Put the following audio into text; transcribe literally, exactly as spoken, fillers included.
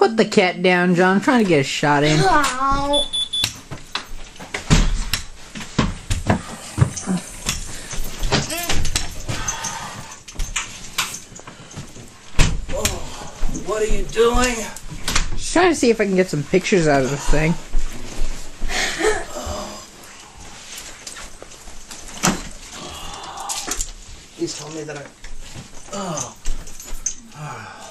Put the cat down, John. I'm trying to get a shot in. Oh. What are you doing? Just trying to see if I can get some pictures out of this thing. Please tell me that I... Oh.